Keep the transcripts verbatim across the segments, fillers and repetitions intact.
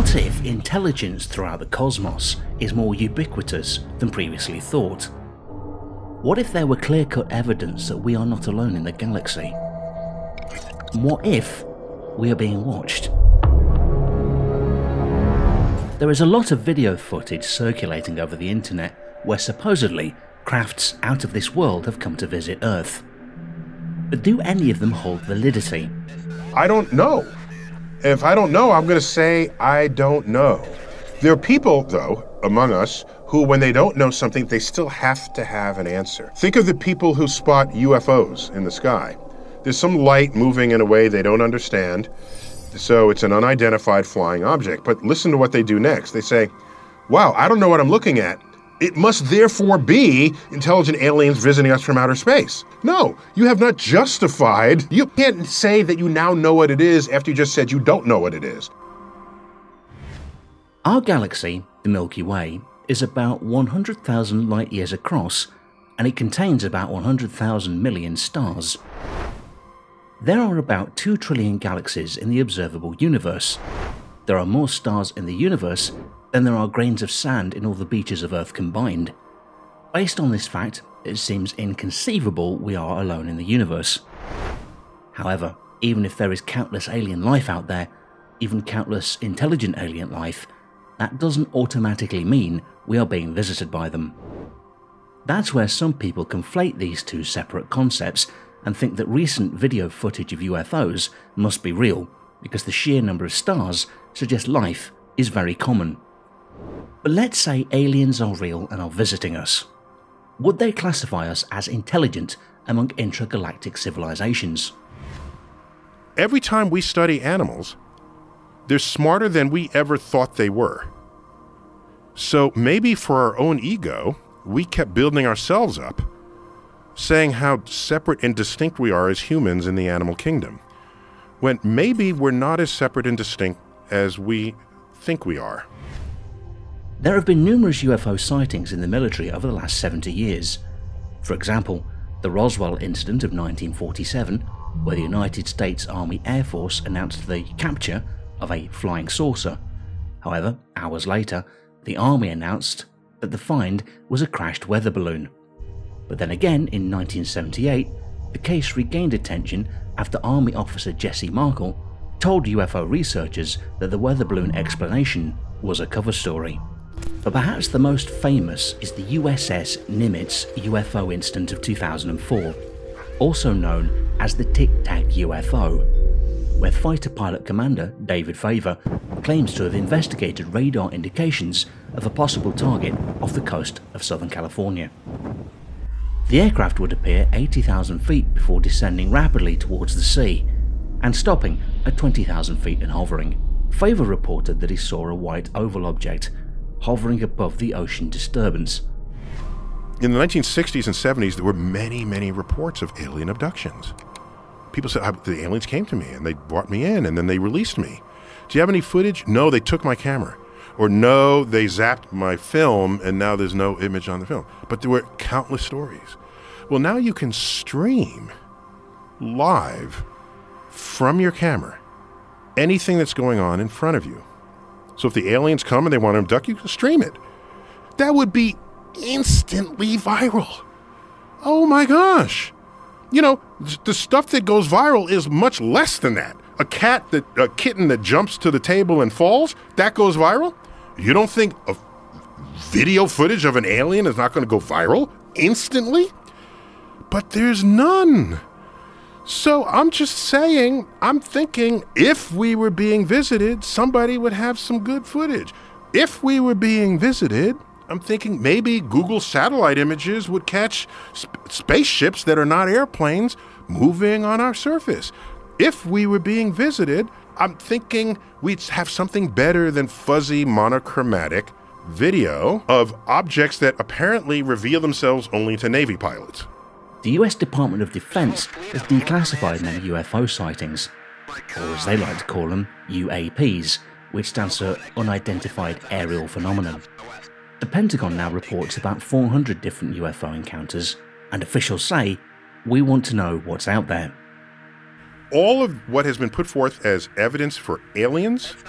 What if intelligence throughout the cosmos is more ubiquitous than previously thought? What if there were clear-cut evidence that we are not alone in the galaxy? And what if we are being watched? There is a lot of video footage circulating over the internet where supposedly crafts out of this world have come to visit Earth. But do any of them hold validity? I don't know. If I don't know, I'm going to say I don't know. There are people, though, among us, who when they don't know something, they still have to have an answer. Think of the people who spot U F Os in the sky. There's some light moving in a way they don't understand, so it's an unidentified flying object. But listen to what they do next. They say, wow, I don't know what I'm looking at. It must therefore be intelligent aliens visiting us from outer space. No, you have not justified. You can't say that you now know what it is after you just said you don't know what it is. Our galaxy, the Milky Way, is about one hundred thousand light years across, and it contains about one hundred thousand million stars. There are about two trillion galaxies in the observable universe. There are more stars in the universe than there are grains of sand in all the beaches of Earth combined. Based on this fact, it seems inconceivable we are alone in the universe. However, even if there is countless alien life out there, even countless intelligent alien life, that doesn't automatically mean we are being visited by them. That's where some people conflate these two separate concepts and think that recent video footage of U F Os must be real because the sheer number of stars suggests life is very common. But let's say aliens are real and are visiting us. Would they classify us as intelligent among intragalactic civilizations? Every time we study animals, they're smarter than we ever thought they were. So maybe for our own ego, we kept building ourselves up, saying how separate and distinct we are as humans in the animal kingdom, when maybe we're not as separate and distinct as we think we are. There have been numerous U F O sightings in the military over the last seventy years. For example, the Roswell incident of nineteen forty-seven, where the United States Army Air Force announced the capture of a flying saucer. However, hours later, the Army announced that the find was a crashed weather balloon. But then again, in nineteen seventy-eight, the case regained attention after Army officer Jesse Markle told U F O researchers that the weather balloon explanation was a cover story. But perhaps the most famous is the U S S Nimitz U F O incident of two thousand four, also known as the Tic Tac U F O, where fighter pilot commander David Favor claims to have investigated radar indications of a possible target off the coast of Southern California. The aircraft would appear eighty thousand feet before descending rapidly towards the sea, and stopping at twenty thousand feet and hovering. Favor reported that he saw a white oval object hovering above the ocean disturbance. In the nineteen sixties and seventies, there were many, many reports of alien abductions. People said, the aliens came to me and they brought me in and then they released me. Do you have any footage? No, they took my camera. Or no, they zapped my film and now there's no image on the film. But there were countless stories. Well, now you can stream live from your camera anything that's going on in front of you. So if the aliens come and they want to abduct you, you can stream it. That would be instantly viral. Oh my gosh. You know, the stuff that goes viral is much less than that. A cat that, a kitten that jumps to the table and falls, that goes viral? You don't think a video footage of an alien is not going to go viral instantly? But there's none. So I'm just saying, I'm thinking if we were being visited, somebody would have some good footage. If we were being visited, I'm thinking maybe Google satellite images would catch sp- spaceships that are not airplanes moving on our surface. If we were being visited, I'm thinking we'd have something better than fuzzy monochromatic video of objects that apparently reveal themselves only to Navy pilots. The U S Department of Defense has declassified many U F O sightings, or as they like to call them, U A Ps, which stands for Unidentified Aerial Phenomenon. The Pentagon now reports about four hundred different U F O encounters, and officials say, we want to know what's out there. All of what has been put forth as evidence for aliens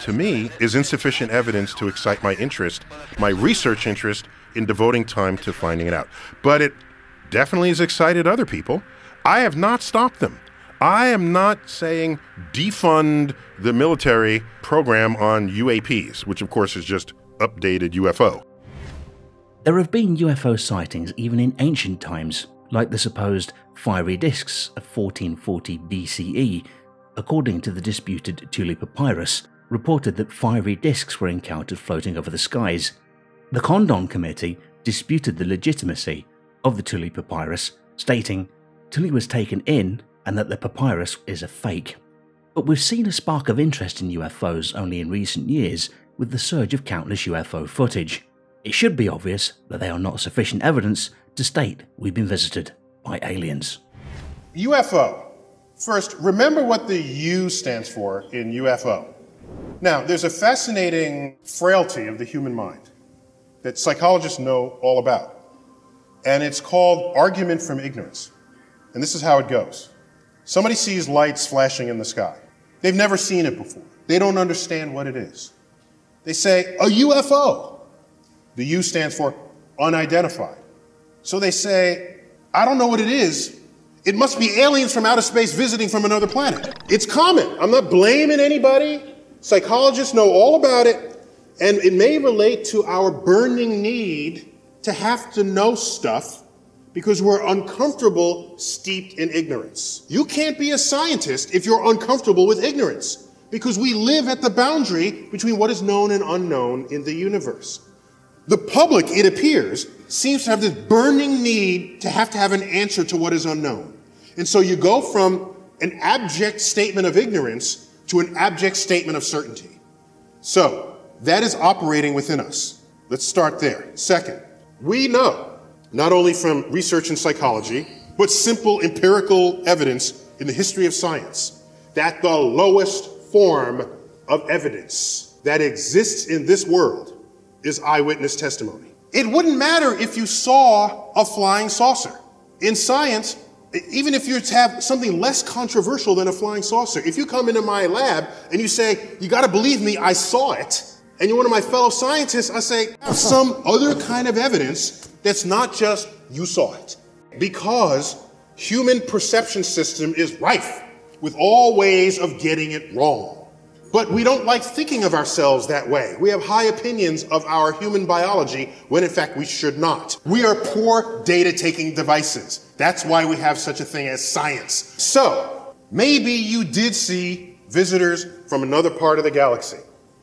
to me, is insufficient evidence to excite my interest, my research interest in devoting time to finding it out. But it definitely has excited other people. I have not stopped them. I am not saying defund the military program on U A Ps, which of course is just updated U F O. There have been U F O sightings even in ancient times, like the supposed fiery discs of fourteen forty B C E. According to the disputed Thule Papyrus, reported that fiery discs were encountered floating over the skies. The Condon Committee disputed the legitimacy of the Thule Papyrus, stating Thule was taken in and that the papyrus is a fake. But we've seen a spark of interest in U F Os only in recent years with the surge of countless U F O footage. It should be obvious that they are not sufficient evidence to state we've been visited by aliens. U F O. First, remember what the U stands for in U F O. Now, there's a fascinating frailty of the human mind that psychologists know all about, and it's called argument from ignorance. And this is how it goes. Somebody sees lights flashing in the sky. They've never seen it before. They don't understand what it is. They say, a U F O. The U stands for unidentified. So they say, I don't know what it is. It must be aliens from outer space visiting from another planet. It's common. I'm not blaming anybody. Psychologists know all about it, and it may relate to our burning need to have to know stuff because we're uncomfortable, steeped in ignorance. You can't be a scientist if you're uncomfortable with ignorance, because we live at the boundary between what is known and unknown in the universe. The public, it appears, seems to have this burning need to have to have an answer to what is unknown. And so you go from an abject statement of ignorance to an abject statement of certainty. So that is operating within us. Let's start there. Second, we know, not only from research in psychology, but simple empirical evidence in the history of science, that the lowest form of evidence that exists in this world is eyewitness testimony. It wouldn't matter if you saw a flying saucer. In science, even if you have something less controversial than a flying saucer, if you come into my lab and you say, you gotta believe me, I saw it, and you're one of my fellow scientists, I say, some other kind of evidence that's not just you saw it. Because human perception system is rife with all ways of getting it wrong. But we don't like thinking of ourselves that way. We have high opinions of our human biology when in fact we should not. We are poor data-taking devices. That's why we have such a thing as science. So, maybe you did see visitors from another part of the galaxy.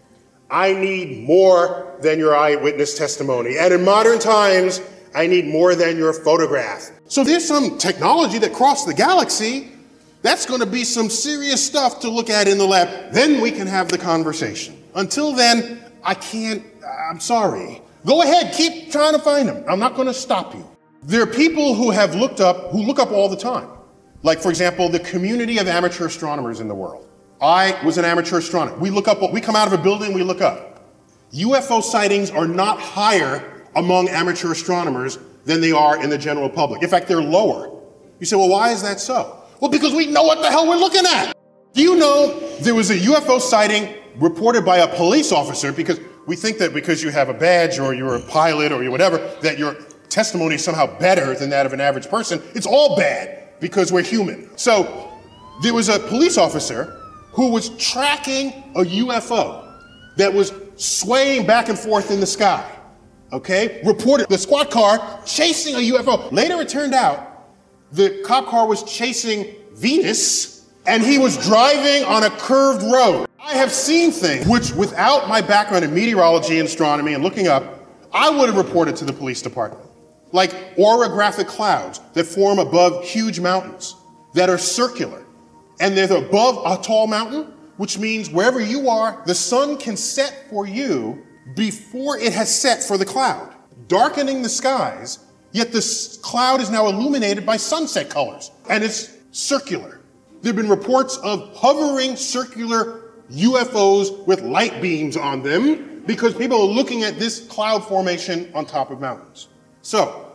I need more than your eyewitness testimony. And in modern times, I need more than your photograph. So if there's some technology that crossed the galaxy, that's going to be some serious stuff to look at in the lab. Then we can have the conversation. Until then, I can't, I'm sorry. Go ahead, keep trying to find them. I'm not going to stop you. There are people who have looked up, who look up all the time. Like, for example, the community of amateur astronomers in the world. I was an amateur astronomer. We look up, we come out of a building, we look up. U F O sightings are not higher among amateur astronomers than they are in the general public. In fact, they're lower. You say, well, why is that so? Well, because we know what the hell we're looking at. Do you know there was a U F O sighting reported by a police officer, because we think that because you have a badge or you're a pilot or you're whatever, that your testimony is somehow better than that of an average person. It's all bad because we're human. So there was a police officer who was tracking a U F O that was swaying back and forth in the sky. Okay? Reported the squad car chasing a U F O. Later it turned out the cop car was chasing Venus, and he was driving on a curved road. I have seen things which, without my background in meteorology and astronomy and looking up, I would have reported to the police department. Like orographic clouds that form above huge mountains that are circular. And they're above a tall mountain, which means wherever you are, the sun can set for you before it has set for the cloud, darkening the skies. Yet this cloud is now illuminated by sunset colors, and it's circular. There have been reports of hovering circular U F Os with light beams on them because people are looking at this cloud formation on top of mountains. So,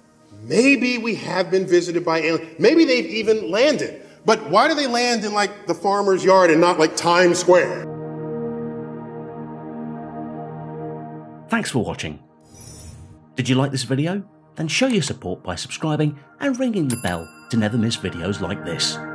maybe we have been visited by aliens. Maybe they've even landed. But why do they land in like the farmer's yard and not like Times Square? Thanks for watching. Did you like this video? Then show your support by subscribing and ringing the bell to never miss videos like this.